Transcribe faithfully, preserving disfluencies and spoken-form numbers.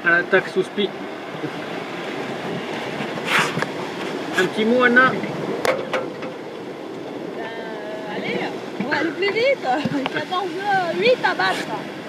à l'attaque sous spi. Un petit mot, Anna? Euh, allez, on va aller plus vite. quatorze huit à battre.